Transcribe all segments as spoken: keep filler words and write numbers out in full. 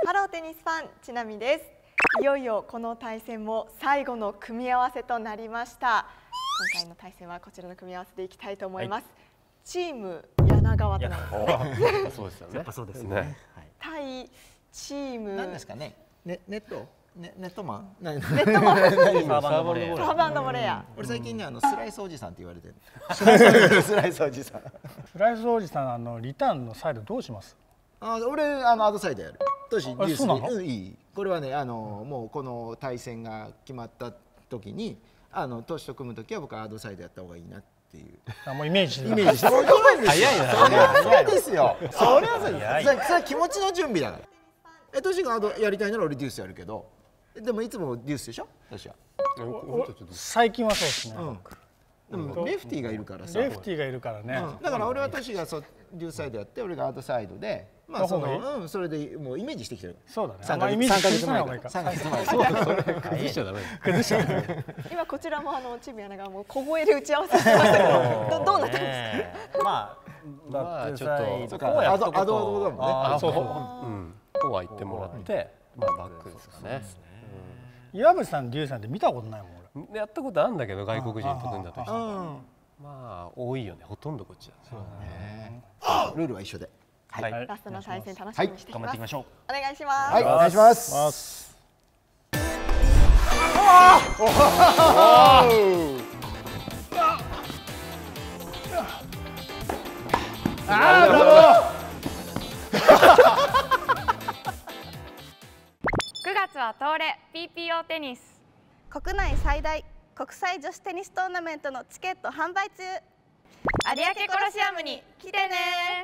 ハローテニスファン、ちなみです。いよいよこの対戦も最後の組み合わせとなりました。今回の対戦はこちらの組み合わせでいきたいと思います。はい、チーム柳川となりますね。 そうですよね。やっぱそうですね。対チーム。 何ですかね。ね、ネット。ネットマン。 ネットマン。サーバーバンドレア。 俺最近ね、あのスライスおじさんって言われてる。スライスおじさん。 スライスおじさん、あのリターンのサイドどうします？ あ、俺あのアドサイドやる。トシデュースで、 うん、いい。これはね、あのもうこの対戦が決まった時に、あのトシと組む時は僕はアドサイドやった方がいいなっていう。 あ、もうイメージ。 イメージして。早いな。それはそうですよ。それはそうです。それは気持ちの準備だから。え、トシがアドやりたいなら俺デュースやるけど、でもいつもデュースでしょ、トシは。 最近はそうですね。 でもレフティーがいるからさ。 レフティーがいるからね。 だから俺はトシがそうデュースサイドやって、俺がアドサイドで。まあそのうんそれでもうイメージしてきてる。 そうだね。 三ヶ月前か。三ヶ月前。そうそれ崩しちゃダメ。 崩しちゃダメ。 今こちらもあのチーム柳川も小声で打ち合わせしてましたけど、どうなったんですか。 まあまあちょっとこうやっとこと。アドアドだもんね。 あ、そう。うん。こうは言ってもらって、まあバックですかね。 岩渕さん、デューさんって見たことないもん俺。やったことあるんだけど、外国人と組んだ時とか。まあ多いよね。ほとんどこっちだ。そうだね。ルールは一緒で。 はい、ラストの対戦楽しみにしています。頑張っていきましょう。お願いします。 はい、お願いします。 ああ、どうも。 くがつは東レ ピーピーオー テニス。 国内最大国際女子テニストーナメントのチケット販売中。 有明コロシアムに来てね。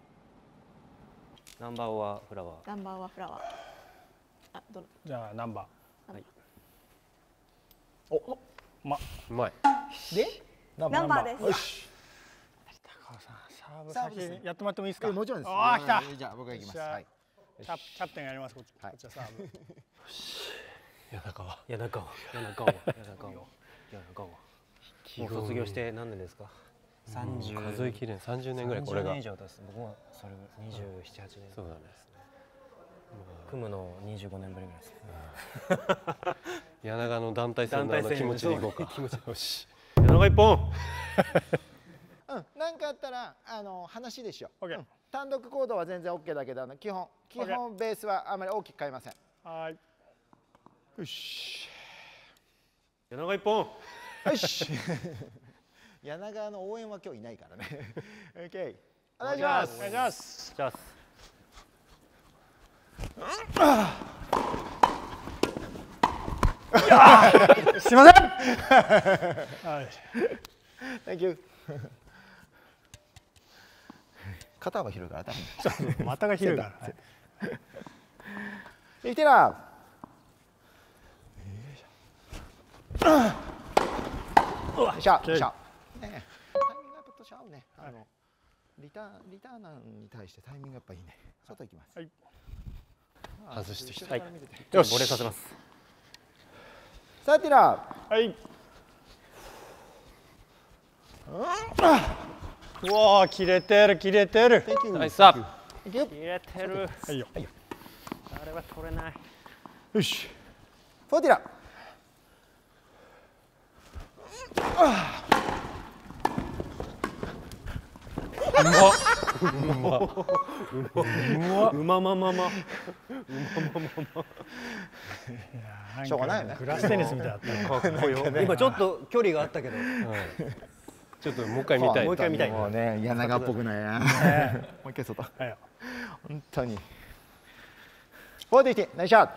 ナンバーワーフラワー。 ナンバーワーフラワー。あ、どの。 じゃあナンバー。はい。 お、お、 ま、 うまい。 で、 ナンバーです。 よし。 高尾さん、サーブ先やってもらってもいいですか。 もちろんです。 ああ、来た。 じゃあ僕が行きます。はい。 キャキャプテンがやります。こっち。こっちはサーブ。よし。柳川。 柳川。柳川。柳川。柳川。もう卒業して何年ですか。三十。 数えきれん三十年ぐらいこれが。 三十年以上です。僕もそれ二十七八年。 そうだね。 組むの二十五年ぶりぐらいです。 柳川の団体戦の気持ちでいこうか。気持ちよし。 柳川一本。 うん、なんかあったらあの話でしょ。 オッケー。 単独行動は全然オッケーだけど、あの基本基本ベースはあまり大きく変えません。 はい。よし。 柳川一本。 よし。柳川の応援は今日いないからね。オッケー。お願いします。 お願いします。 じゃあ。 すみません。はい。 Thank you。肩は広いから大変。股が広いから。 いってな。よいしょ。よいしょ。タイミングアップとし合うね。あのリターンリターナーに対してタイミングアップいいね。外行きます。 はい。 外してきた。 はい。よし。ボレーさせます。 さてな。 はい。うわー、切れてる切れてる。 ナイスアップ。 切れてる。 はいよ。 あれは取れない。 よし。 フォーティラ。 うまっ。 うまままま。うまままま。しょうがないよね。 グラステニスみたいだった。 今ちょっと距離があったけど。 ちょっともう一回見たい。 もう一回見たい。 もうね、柳川っぽくないな。もう一回外。本当に。フォーティティ、ナイスショット。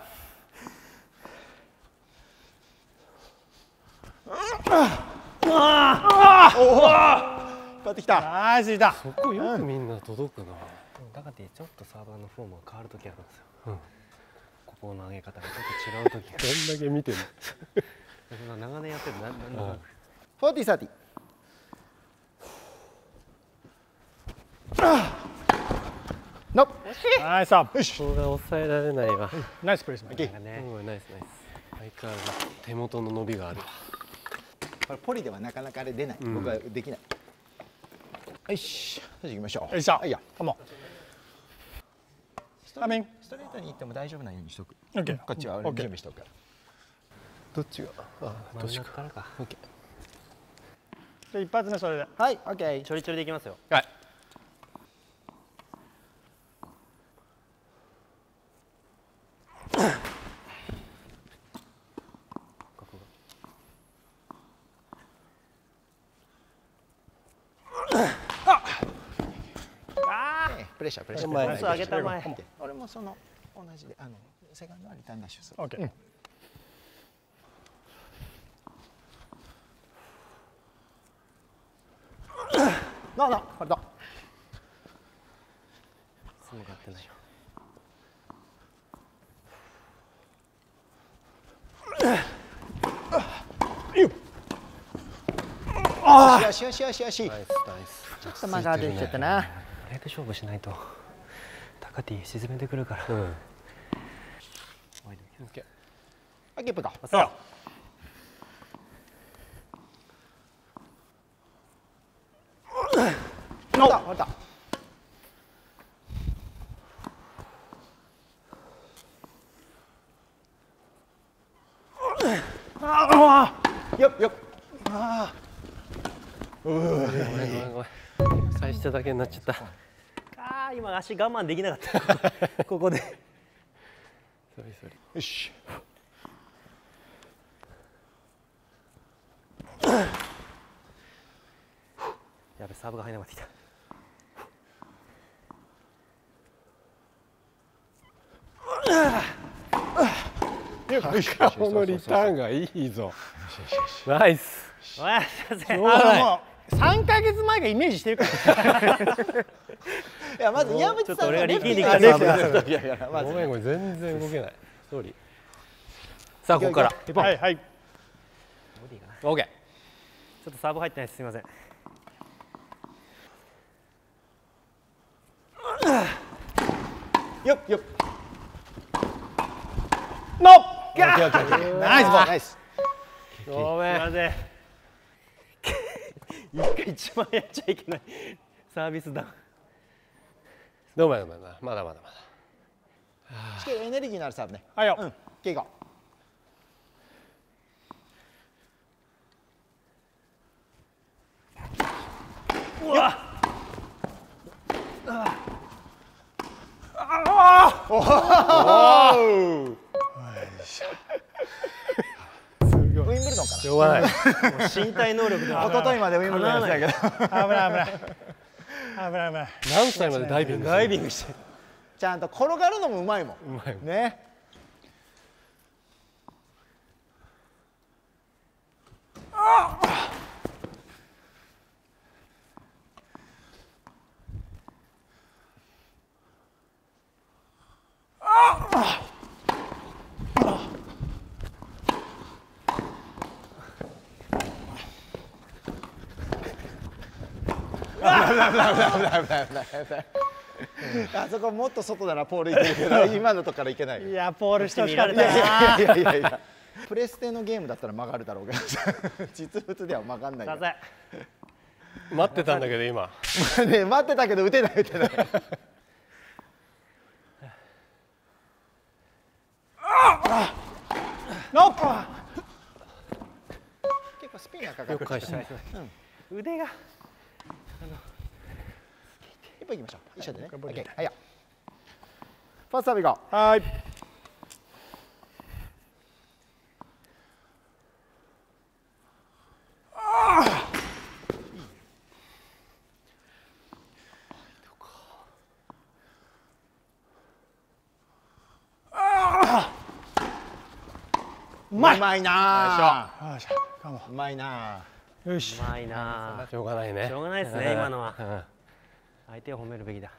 ああ。おお。引っ張ってきた。 ナイスいた。 そこよくみんな届くな。 だからってちょっとサーバーのフォームが変わる時あるんですよ。ここの上げ方がちょっと違う時が。 どんだけ見てるの。長年やってる。 フォーティサーティ。ノッ。 ナイスアップ。 これは抑えられないわ。 ナイスプレース。 ナイスナイス。相変わらず手元の伸びがある。 これポリではなかなかあれ出ない。僕はできない。よし、行きましょう。 よいしょ。 はいよ。 カモン。 トレートに行っても大丈夫なようにしとく。 オッケー。 こっちは準備しておくから。 どっちがあどっちかからか。 オッケじゃあ一発目それで。 はい、オッケー。 ちょりちょりでいきますよ。 ーはいプレッシャープレッシャー。 前パス上げた前。 俺もその同じであのセカンドはリターンダッシュする。 オッケー。 なあなあこれだ。 すぐ買ってないよ。 よしよしよしよし。 ナイスナイスちょっと間ができちゃったな。 これで勝負しないとタカティ沈めてくるから。 うんオッケーゲップか。 さあ割れた割れた。よっよっ。あごめんごめんごめん最初だけになっちゃったあ、今足我慢できなかったここで。 それそれよし。 やべ、サーブが入らなかった。 このリターンがいいぞナイスおい、すいません。 あのもう三ヶ月前がイメージしてるから。 いやまず岩渕さんがレフティーちょっと俺が力んできたサーブする時やからまずごめんごめん全然動けないソーリーさあここからはいはい。 ボディかな。ちオーケょっとサーブ入ってないです。すみません。 よっよっ。 ノオッケーオッケーオッケー。ナイスボールナイス。 ーごめんすみません。一回一番やっちゃいけないサービスダウン。 ごめんごめんまだまだまだしっかりエネルギーのあるサーブね。 はいよ。 うん。ケイゴ。 うわ。 ウィンブルドンかしょうがないもう身体能力でな。一昨日までウィンブルドンやってたけど。 危ない危ない。危ない危ない。 何歳までダイビングダイビングしてる。 ちゃんと転がるのもうまいもん。 うまいね。あそこもっと外ならポールいけるけど今のとこからいけないよ。 いやポールしてほしかっいやいたな。 やいやいやいやプレステのゲームだったら曲がるだろうけど実物では曲がんないよさせ。 待ってたんだけど今ね待ってたけど打てない打てないノッ結構スピンがかかるよく返した腕が。 一歩行きましょう一緒でね。オッケーはいよファーストサーブいこう。 はい。うまい。 うまいなよっしゃ。カモうまいなン。よしう。まいな。 しょうがないねしょうがないですね今のは。 うん相手を褒めるべきだ。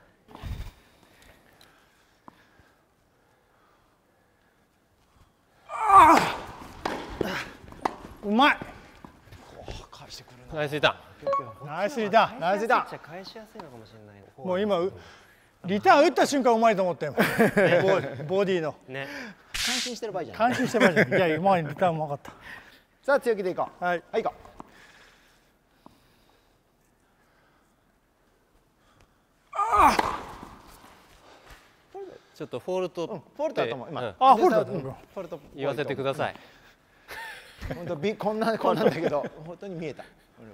うまい。 返してくるナイスリタナイスリターン。 ナイスリターンじゃ返しやすいのかもしれないね。 もう今うリターン打った瞬間うまいと思ったよ。ボーボディのね。 感心してる場合じゃない。 感心してました。いや今リターンうまかった。 さあ強気でいこう。 はい。 はい行こう。 ちょっとフォールトうん、フォルトだと思う今、 うんあフォルトだとうん思うフォルトっぽいと思う言わせてください。 本当びこんなこんなんだけど本当に見えた俺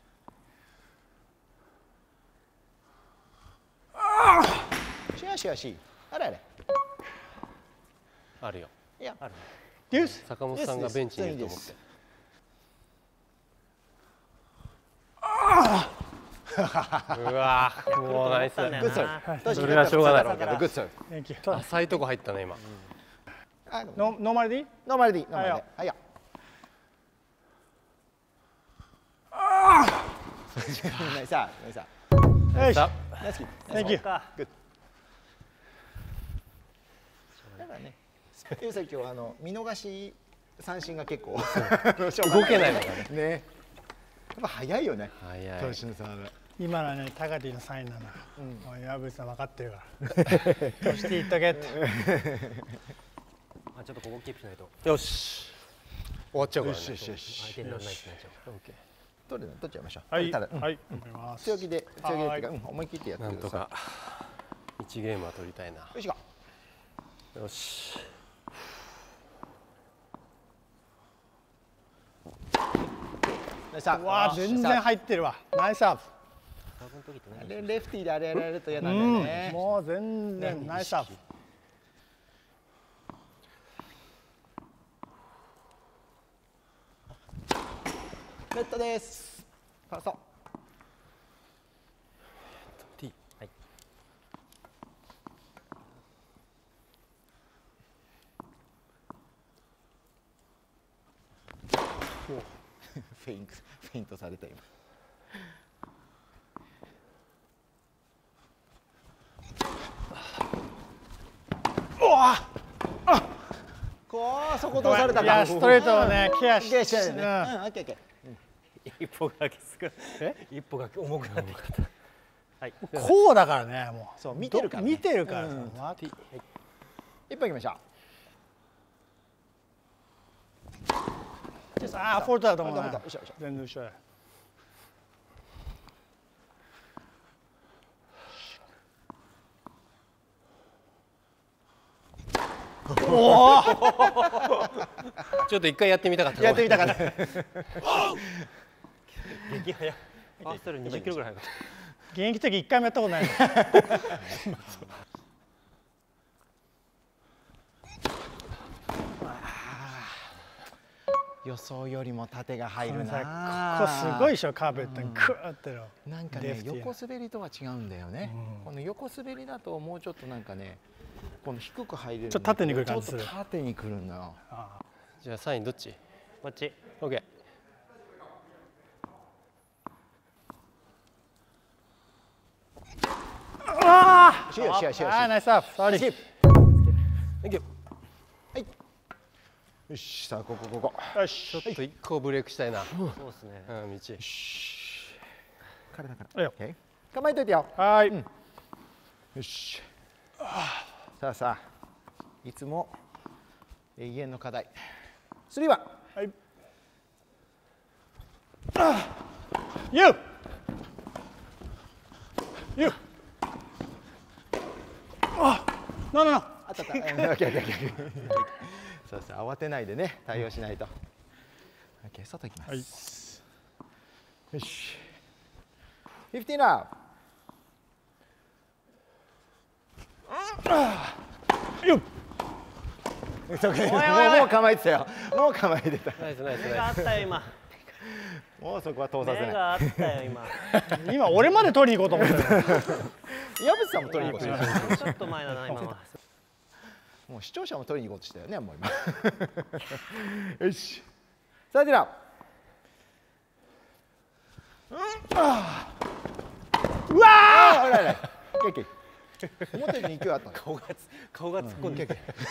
はしやしやしあれあれあるよ。 いやあるデュース坂本さんがベンチにいると思って。うわー、もうナイス。 グッサーそれはしょうがないグッサー Thank you 浅いとこ入ったね今。 あノノーマルでいいノーマルでいいノーマルではいよはいよナイスさナイスさよしさナイスキー Thank you グッだからねゆうさん今日あの見逃し三振が結構動けないのがね。 ねやっぱ早いよね早い。 投手のサーブ今のはねタカティのサインなのよ、もう岩渕さん分かってるからそして言っとけってあ、ちょっとここキープしないとよし。終わっちゃうからね。 よしよしよし相手にならないってなっちゃう。 オッケ取るの取っちゃいましょうはいただうんはい頑張ります強気で強気でっていうかうん思い切ってやっー。なんとてくださいか一ゲームは取りたいな。 よしがよし。 ナイスサーうブわー全然入ってるわナイスサーサーブの時ってあ何れレフティーであれやられると嫌なんだブ、うんよねもう全然ナイスサーブネットですファースト T。 はい。 フェイントフェイントされた今こうそこ通されたかいやストレートをねケアしケアしてるねうんうんオッケーオッケー一歩がきつく一歩が重くなってきた。はい。 こうだからねもうそう見てるからね見てるからさ、 うんわ一本いきましょあーフォルトだと思うフォなルトフォルト後ろ後ろ全然後ろやおおちょっと一回やってみたかった。 うやってみたかった激速。ファーストよりにじゅっキロぐらい速かっ現役的一回もやったことないの予想よりも縦が入るこのさなここすごいでしょカーブってクーってのなんかねレフティー横滑りとは違うんだよね、この横滑りだともうちょっとなんかねこの低く入れるちょっと縦に来る感じするちょっと縦に来るんだよじゃあサインどっち？ た。こっち。 オッケー。 あしよしよしよしあーナイスサーブサーリーオッケー。 よしさあここここよしちょっと一個ブレイクしたいな。 そうですね。 うん、道。 体からいいよ OK 構えといてよはーい、 よしさあさあいつも永遠の課題スリーワンはいユーユーあノーノーノーあったあったうんオッケーオッケーオッケーそうそう慌てないでね対応しないと OK 外行きます、よしフィフティーナユーそうかもうもう構えてたよもう構えてたナイスナイス目があナイス。 ったよ今。 もうそこは通させない目があったよ今。 今俺まで取りに行こうと思ってる岩渕さんも取りに行こうとしてるちょっと前だな今は。 もう視聴者も取りに行こうとしたよねもう今よしさあではうわあほらほらケーキ思ったより勢いあったの顔がつ顔が突っ込んで。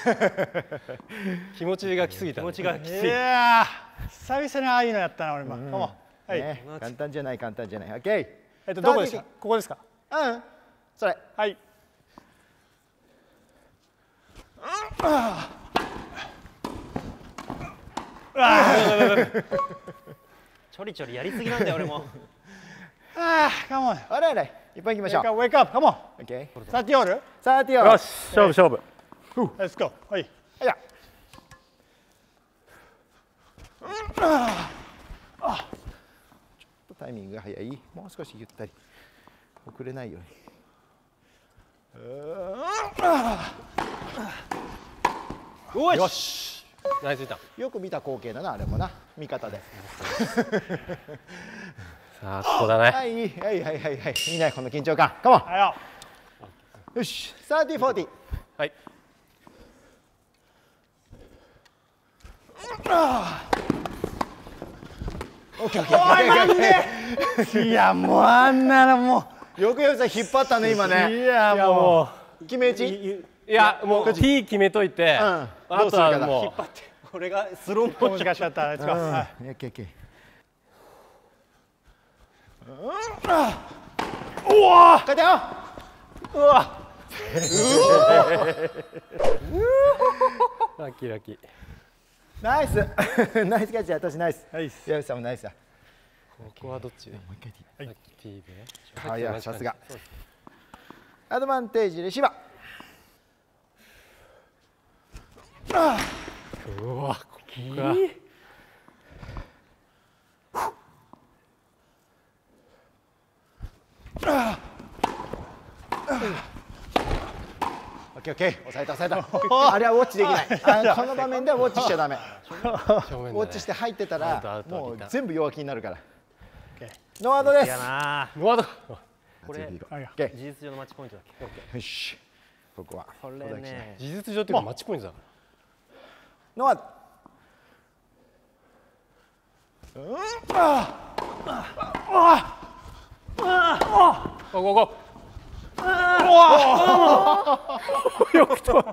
気持ちが来すぎたね。 気持ちがきつい。 ーいやー久々にああいうのやったな俺今、うん、はい、 ね簡単じゃない簡単じゃない OK えっとどこですかここですかうんそれはいちょりちょりやりすぎなんだよ俺も。 ああカモンあれあれ一本いきましょう。 Wake up, come on. OK。 サーティオール。 サーティオ。 よし、勝負勝負。 Let's go. はい。 はいや。ちょっとタイミングが早い。もう少しゆったり。遅れないように。よし。 ナイスいた。 よく見た光景だな、あれもな、味方で。 さあここだね。 はいはいはいはいはい。いいねこの緊張感。カモン。 はいよ。 よし。サーティフォーティ。 はい。 オッケーオッケー。おいなんで。 いやもうあんなのもよくよくさん引っ張ったね今う。いね。 やも決め打ち。 いやもう T 決めといて、あとはもう引っ張ってこれがスローうモーション。 難しかった。Let's go. はい。 オッケーオッケー。 うわ勝てよ。 うわ。 ラッキーラッキー。 ナイス。ナイスキャッチ、私ナイス。 ナイス。 矢口さんもナイスだ。 ここはどっちで？ もう一回 T。 ラッキー T で。 あいやさすが。アドバンテージレシーバー。 うわここか。 オッケーオッケー。抑えた抑えた。あれはウォッチできない。あこの場面ではウォッチしちゃダメ。ウォッチして入ってたらもう全部弱気になるから。ノーアウトです。 やなノーアウト。 これ次行こう。 はいよ。 オッケ事実上のマッチポイントだっけ。 ー。よし。ここは。 これね。 事実上っていうかマッチポイントだかノーアウト。 ら。ここここ。よく取った。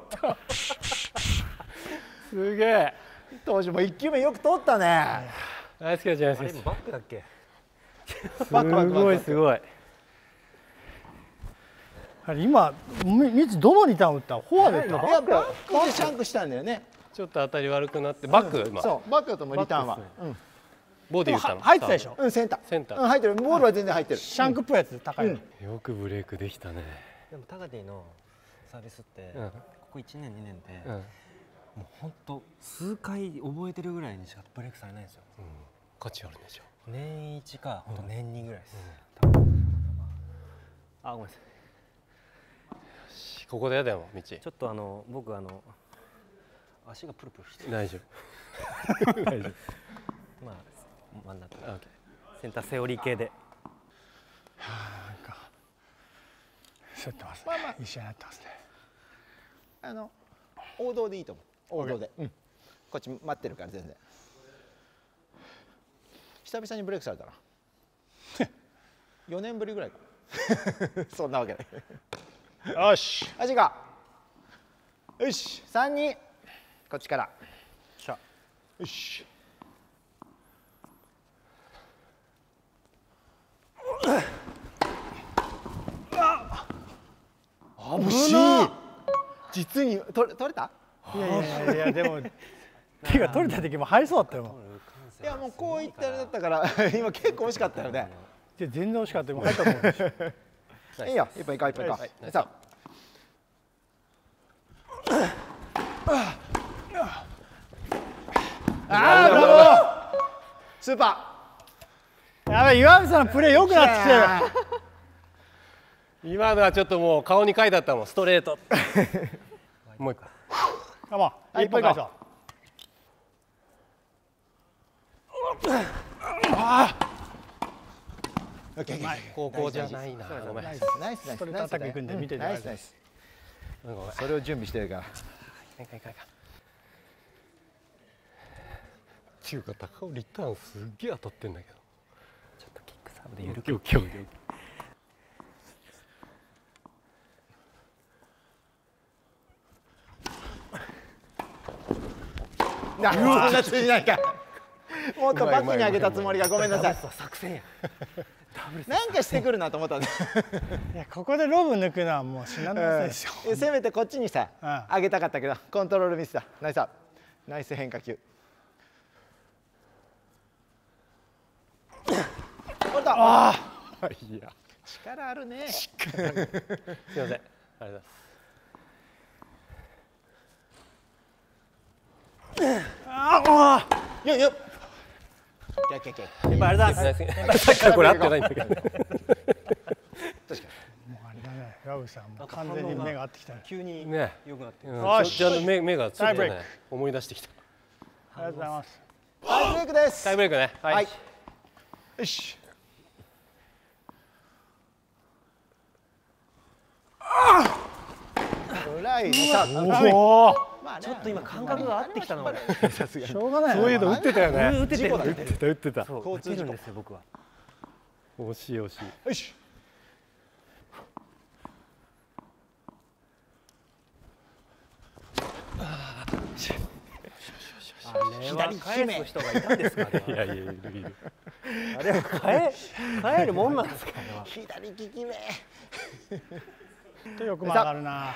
すげえ。 当時も一球目よく取ったね。 ナイスキャッチナイスあれキャッチ。 バックだっけ。 バックバックバックすごいすごい。 あれ今みみつどのリターン打った？フォアで打った？ いやバックでシャンクしたんだよね。 ちょっと当たり悪くなってバック今そうバックだともうリターンは。うんボディ打ったの。 入ってたでしょ。 うんセンター。 センターうん入ってる。ボールは全然入ってる。 シャンクっぽいやつ高いの。 よくブレイクできたね。 でもタガティのサービスってうんここいちねんにねんでうん。 もう本当数回覚えてるぐらいにしかブレイクされないんですよ。 価値あるでしょ。 年一か本当年にぐらいです。あごめんなさい。 ここでやだよ道。 ちょっとあの僕あの足がプルプルしてる。 大丈まあ真ん中。センターセオリー系で。 競ってますね。 まあまあいい試合になってますね。 あの王道でいいと思う。王道で。うん。こっち待ってるから全然。久々にブレイクされたな。よねんぶりぐらいか。そんなわけない。 よし。 足が。よし。三二。こっちから。よし。あ、惜しい。実に取れ取れた？ いやいやいやでも手が取れた時も入りそうだったよ。 いやもうこういったあれだったから今結構惜しかったよね。 で全然惜しかったよ。もう入ったと思うでしょ。 いいよ。一本いこう一本いこう。さああブラボー。スーパやばい岩見さんのプレー良くなってきてる。 今のはちょっともう顔に書いてあったもんストレート。もう一個。 カモン。一本返そう。 高校じゃないな。ごめん。 ナイスナイスナイス。 ストレートアタック行くんで見ててくださいナイスナイス。それを準備してるから。 っていうか高尾リターンすっげえ当たってんだけど。 ちょっとキックサーブで緩く。 オッケーオッケーオッケー。 なそんな通じないか。もっとバックに上げたつもりがごめんなさい。 作戦や。 なんかしてくるなと思ったんで。 いやここでロブ抜くのはもう至難のせいですよ。 うんせめてこっちにさうん上げたかったけどコントロールミスだ。ナイスアップ。ナイス変化球。取れた。ああ。 いや。 力あるね。 すいません。ありがとうございます。 ああ、 よっよっ。オッケーオッケーオッケー。 先輩ありがとうございます。 さっきからこれ合ってないんだけど。 確かに。 もうあれだね、岩渕さんもう完全に目が合ってきたね。 急にね。 良くなって。 うんよしちょっと目目がちょっとタイブレイね思い出してきた。 ありがとうございます。 タイブレイクです。 タイブレイクね。はい。 はい。 よし。 フライ。さあ、 おお。 まあねちょっと今感覚が合ってきたの俺。 さすがにしょうがない。 そういうの打ってたよね。 打ててる打ててる。 打ってた打ってた。 そう打てるんですよ僕は。 惜しい惜しい。 よし。 あれは返す人がいたんですかね。 いやいやいるいる。 あれは返返るもんなんですか。あれは左利き目。 手よく曲がるな。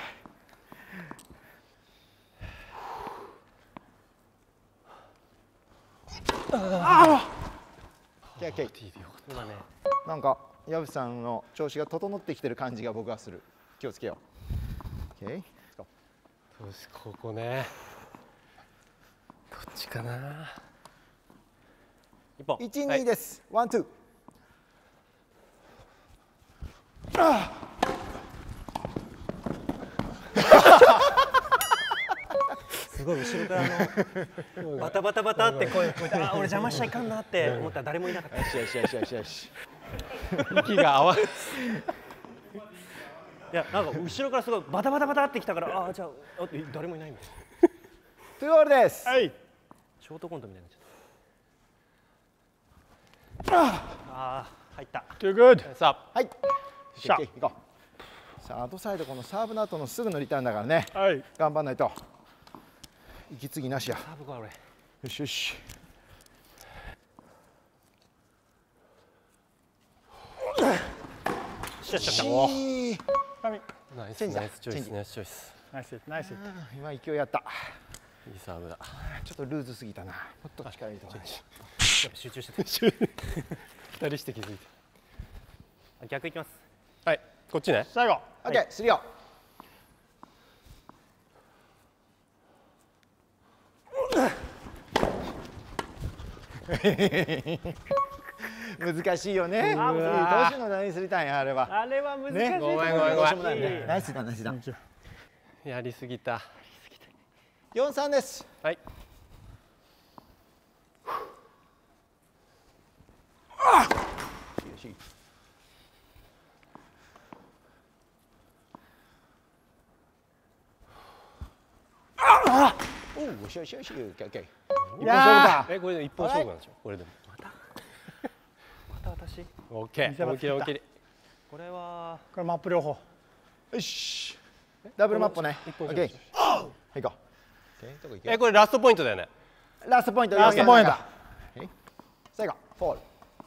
オッケーオッケー。 今ね。 なんか矢渕さんの調子が整ってきてる感じが僕はする。気をつけよう。オッケー。 よしここね。どっちかな。 一本。 一二です。ワンツー。 すごい後ろからあのバタバタバタって声聞こえて、あ俺邪魔しちゃいかんなって思ったら誰もいなかった。 よしよしよしよしよし。 息が合わない。 いやなんか後ろからすごいバタバタバタってきたから、あじゃああ誰もいないみたいな。 ツーオールです。 はい。 ショートコントみたいになっちゃった。ああ入った。 Too good。 さあはい。 しゃオッケー行こう。さあアウトサイドこのサーブの後のすぐのリターンだからね。 はい。 頑張んないと。息継ぎなしや。 サーブか俺。 よしよし。 しゃしゃしゃ。 いい。 神。 ナイスチェンジだナイスチョイチェンジスナイスチョイス。 ナイスナイス。 今勢いあった。 いいサーブだ。 ちょっとルーズすぎたな。もっと力入れた方がいい。 やっぱ集中してて。 二人して気づいて。 あ逆いきます。 はいこっちね。 最後。 オッケー、スリーオ。難しいよね。どうしようの何すりたんやあれは。 あれは難しい。 ねごめんごめんごめんどうしようもないね。ナイスだナイスだ。 やりすぎた。 四三です。 はい。 おお、よしよしよし、オッケーオッケー。 一本勝負か。えこれで一本勝負なんでしょ。これでも。 また私。 オッケー。オッケーオッケー。 これはこれマップ両方。 よし。ダブルマップね。 一本オッケ勝負ー。行こう。どこ行けえこれラストポイントだよね。 ラストポイント。 ラストポイント。 最後、フォール。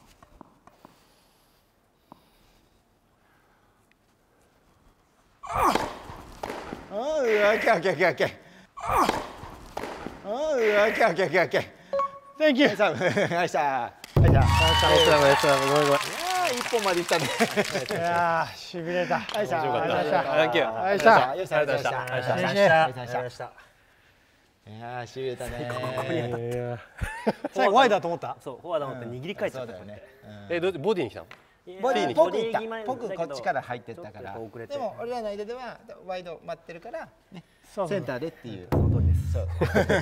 おう、オッケーオッケーオッケーオッケー。おう、オッケーオッケーオッケーオッケー。 Thank you。 さあ、ナイスだ。ナイスだ。 ナイスだナイスだごめんごめん。 いやー、一本までいったね。 いやー、しびれた。 ナイスだ。 面白かったナイスだ。 サンキューナイスだ。ナイスだ。 ありがとうございましたナイスだ。 ありがとうございました。ありがとうございました。 いやー、しびれたね。 いや最後ワイだと思った。 そうフォアだと思って握り返しちゃった。 そうだよね。 えどうボディに来たの？ ボディにボぽくいったディ気味。 ぽくこっちから入ってったから。 ちょっと遅れてでも俺らの間ではワイド待ってるからね。 そうそうセンターでっていう。 その通りです。 そう。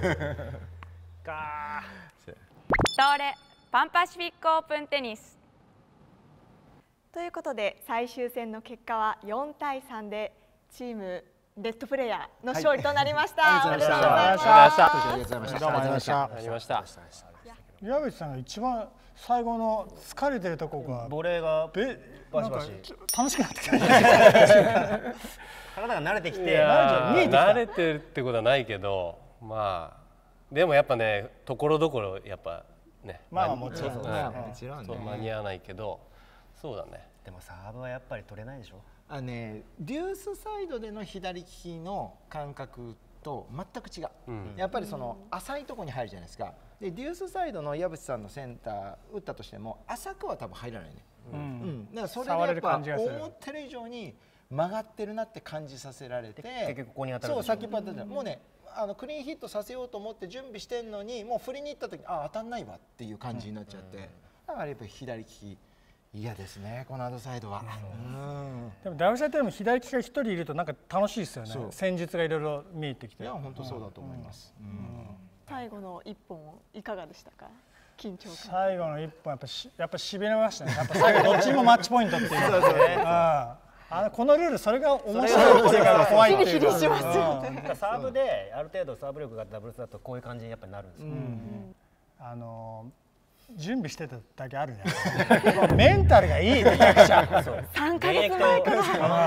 か東レパンパシフィックオープンテニス。 ということで最終戦の結果はよんたいさんでチームレッドプレイヤーの勝利となりました。おめでとうございます。 ありがとうございました。 どうもありがとうございました。 ありました。 岩渕さんが一番最後の疲れてるとこがボレーがべなんかバシバシ楽しくなってきた。 体が慣れてきいてやー見えてきた慣れてるってことはないけど、まあでもやっぱねところどころやっぱね。 まあまあもちろんうまあもちろんそう間ね。 に合わないけど、そうだね。 でもサーブはやっぱり取れないでしょ。 あのね、デュースサイドでの左利きの感覚と全く違う。 うんやっぱりその浅いところに入るじゃないですか。でデュースサイドの岩渕さんのセンター打ったとしても浅くは多分入らないね。 うん、だからそれ触れるがやっぱ感じがする。 思ってる以上に曲がってるなって感じさせられて、 結局ここに当たるそう先っぽ当たったもうね、あのクリーンヒットさせようと思って準備してんのに、もう振りに行った時あ当たんないわっていう感じになっちゃって、だからやっぱり左利き嫌ですね、このアドサイドは。 でもダブルサイドでも左利きが一人いるとなんか楽しいですよね。戦術がいろいろ見えてきて。 いや本当そうだと思います。 最後の一本いかがでしたか？緊張感。 最後の一本やっぱしやっぱしびれましたね。やっぱ最後どっちもマッチポイントっていう。あのこのルールそれが面白いっていうか怖いっていうか。 ヒリヒリしますよね。 サーブである程度サーブ力がダブルスだとこういう感じにやっぱりなるんですよ。 あの準備してただけあるね。メンタルがいいめちゃくちゃ。 三ヶ月前から。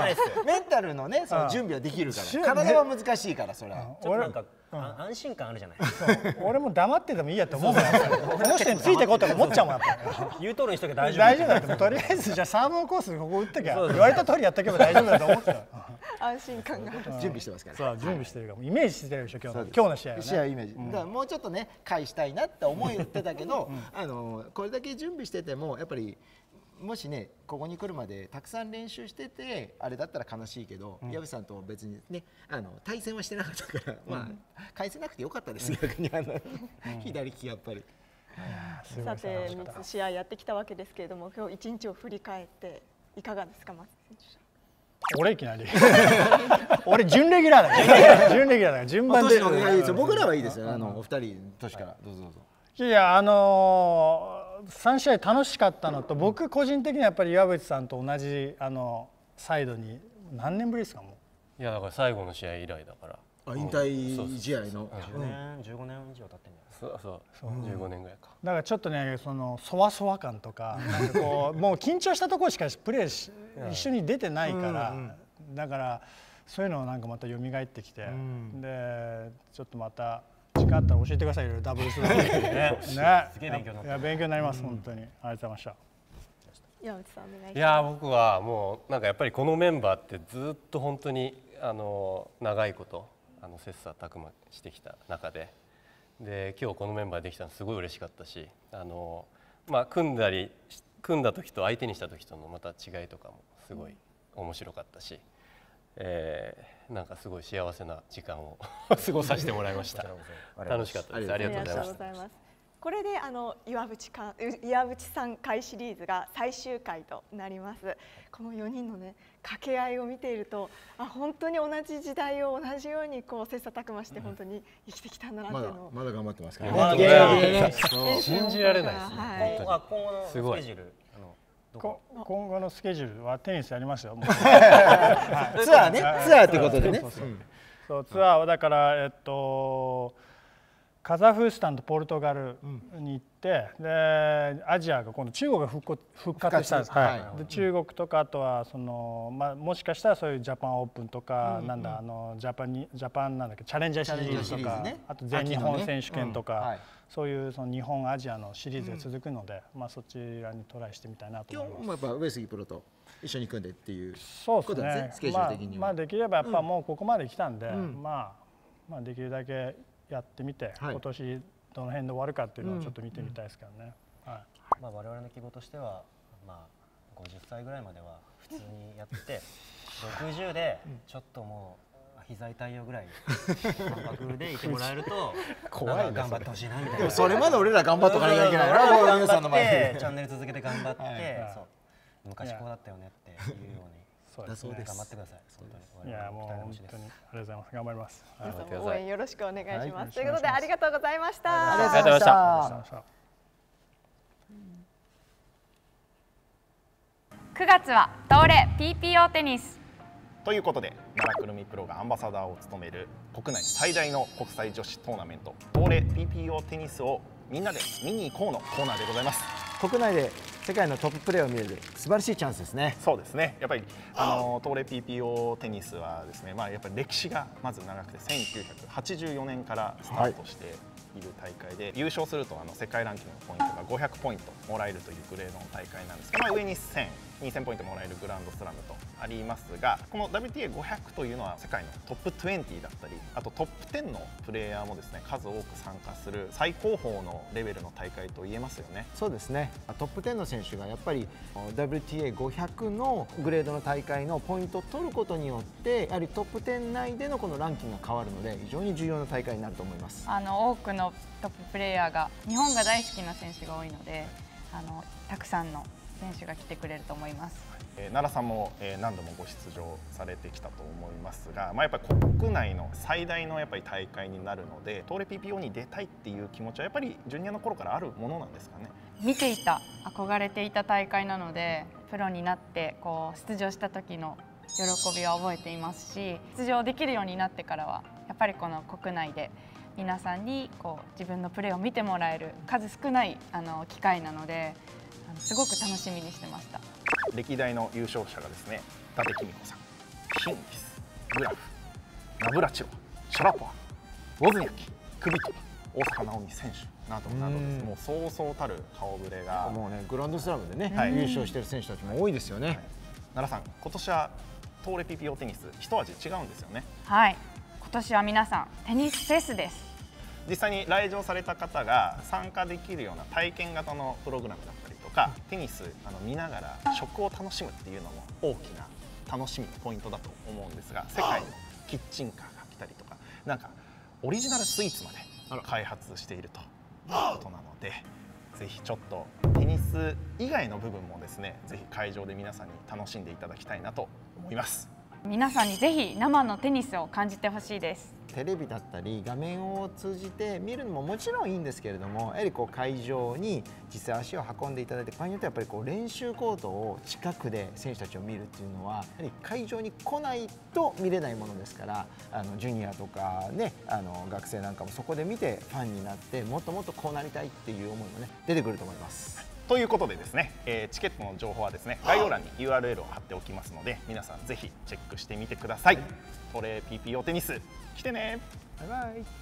メンタルのね、その準備はできるから。体は難しいからそれは。 ちょっとなんか安心感あるじゃない。 俺も黙っててもいいやと思うから。この人についてこうとか思っちゃうもんやっぱり。 言う通りにしとけば大丈夫。 大丈夫だってとりあえずじゃあサーブのコースここ打っときゃ言われた通りやっとけば大丈夫だと思ってた。 安心感がある。 準備してますから。 そう準備してるからイメージしてるでしょ今日の今日の試合はね。 試合イメージ。だからもうちょっとね返したいなって思ってたけど、あのこれだけ準備しててもやっぱりもしねここに来るまでたくさん練習しててあれだったら悲しいけど、矢部さんと別にねあの対戦はしてなかったから、まあ返せなくてよかったです逆にあの左利きやっぱり。 さてみっつ試合やってきたわけですけれども、今日一日を振り返っていかがですか松選手。 俺いきなり俺準レギュラーだ準レギュラーだから順番で。 僕らはいいですよ、あのお二人年からどうぞどうぞ。 いやあのさん試合楽しかったのと、僕個人的にはやっぱり岩渕さんと同じあのサイドに何年ぶりですかもう。いやだから最後の試合以来だから。 あ引退試合のじゅうねんじゅうごねん以上経ってんじゃない。 そうそうじゅうごねんぐらいか。 だからちょっとねそのそわそわ感とかなんかこうもう緊張したところしかプレーし一緒に出てないから、だからそういうのをなんかまた蘇ってきて、でちょっとまた時間あったら教えてください、いろいろダブルスのね。ねすげえ勉強になった。いや勉強になります本当に。ありがとうございました。 岩渕さんお願いします。 いや僕はもうなんかやっぱりこのメンバーってずっと本当にあの長いことあの切磋琢磨してきた中で、で今日このメンバーできたのすごい嬉しかったし、あのまあ組んだり組んだ時と相手にした時とのまた違いとかもすごい面白かったし、えー、なんかすごい幸せな時間を過ごさせてもらいました。楽しかったです。ありがとうございます。 これであの岩渕か岩渕さん会シリーズが最終回となります。このよにんのね掛け合いを見ていると、あ本当に同じ時代を同じようにこう切磋琢磨して本当に生きてきたんだなっていうのを、 まだまだ頑張ってますからね。信じられないですね。 今後のスケジュール。 今後のスケジュールはテニスやりますよ。 ツアーね、ツアーってことでね。 そうツアーはだからえっと。カザフスタンとポルトガルに行って、うん、でアジアが今度中国が復復活したんです。はい、で中国とかあとはその、まあ、もしかしたらそういうジャパンオープンとか、うん、なんだあのジャパンにジャパンなんだっけチャレンジャーシリーズとか、ね、あと全日本選手権とか、ねうんはい、そういうその日本アジアのシリーズが続くので、うん、まあそちらにトライしてみたいなと思います。 今日もやっぱ上杉プロと一緒に組んでっていうそうですね。 スケジュール的には、 まあ、まあできればやっぱもうここまで来たんで、うん、まあまあできるだけやってみて、はい、今年どの辺で終わるかっていうのをちょっと見てみたいですけどね。はい、 まあ我々の希望としては、まあごじゅっさいぐらいまでは普通にやってろくじゅうでちょっともう膝痛いよぐらい感覚でいてもらえると怖い頑張ってほしいなみたいな。 でもそれまで俺ら頑張っとかなきゃいけないな。皆さんの前でチャンネル続けて頑張って、そう昔こうだったよねっていうように。そうですね。頑張ってください。 いやもう本当にありがとうございます。頑張ります。 応援よろしくお願いします。ということでありがとうございました。 ありがとうございました。 くがつは東レ ピーピーオー テニスということで、奈良くるみプロがアンバサダーを務める国内最大の国際女子トーナメント東レ ピーピーオー テニスをみんなで見に行こうのコーナーでございます。 国内で世界のトッププレーを見れる素晴らしいチャンスですね。 そうですね。やっぱりあの東レ ピーピーオー テニスはですね、まあやっぱり歴史がまず長くてせんきゅうひゃくはちじゅうよねんからスタートしている大会で、はい、優勝するとあの世界ランキングのポイントがごひゃくポイントもらえるというグレードの大会なんですけど、まあ、上にせん、 にせんポイントもらえるグランドスラムとありますが、この ダブリューティーエーごひゃく というのは世界のトップにじゅうだったり、あとトップじゅうのプレイヤーもですね数多く参加する最高峰のレベルの大会と言えますよね。 そうですね、トップじゅうの選手がやっぱり ダブリューティーエーごひゃく のグレードの大会のポイントを取ることによってやはりトップじゅう内でのこのランキングが変わるので非常に重要な大会になると思います。 あの多くのトッププレイヤーが日本が大好きな選手が多いので、あのたくさんの選手が来てくれると思います。 えー、奈良さんも、えー、何度もご出場されてきたと思いますが、まあ、やっぱり国内の最大のやっぱり大会になるので、東レ ピーピーオー に出たいっていう気持ちはやっぱりジュニアの頃からあるものなんですかね。 見ていた、憧れていた大会なので、プロになってこう出場した時の喜びは覚えていますし、出場できるようになってからはやっぱりこの国内で皆さんにこう自分のプレーを見てもらえる数少ないあの機会なので、あのすごく楽しみにしてました。 歴代の優勝者がですね、伊達公子さん、ヒンギス、グラフ、ナブラチロワ、シャラポワ、ウォズニャキ、クビトバ、大坂なおみ選手などなどです、もうそうそうたる顔ぶれが、 もうねグランドスラムでね、はい、優勝している選手たちも多いですよね。はい、 奈良さん、今年は東レ ピーピーオー テニス一味違うんですよね。 はい、今年は皆さんテニスフェスです。 実際に来場された方が参加できるような体験型のプログラムだったりとか、テニスあの見ながら食を楽しむっていうのも大きな楽しみのポイントだと思うんですが、世界のキッチンカーが来たりとか、なんかオリジナルスイーツまで開発しているということなので、ぜひちょっとテニス以外の部分もですね、ぜひ会場で皆さんに楽しんでいただきたいなと思います。 皆さんにぜひ生のテニスを感じてほしいです。 テレビだったり画面を通じて見るのももちろんいいんですけれども、やはりこう会場に実際足を運んでいただいて、場合によってはやっぱりこう練習コートを近くで選手たちを見るっていうのはやはり会場に来ないと見れないものですから、あのジュニアとかね、あの学生なんかもそこで見てファンになって、もっともっとこうなりたいっていう思いもね出てくると思います。 ということでですね、えー、チケットの情報はですね概要欄に ユーアールエル を貼っておきますので、皆さんぜひチェックしてみてください。東レ ピーピーオー テニス来てね。 バイバイ。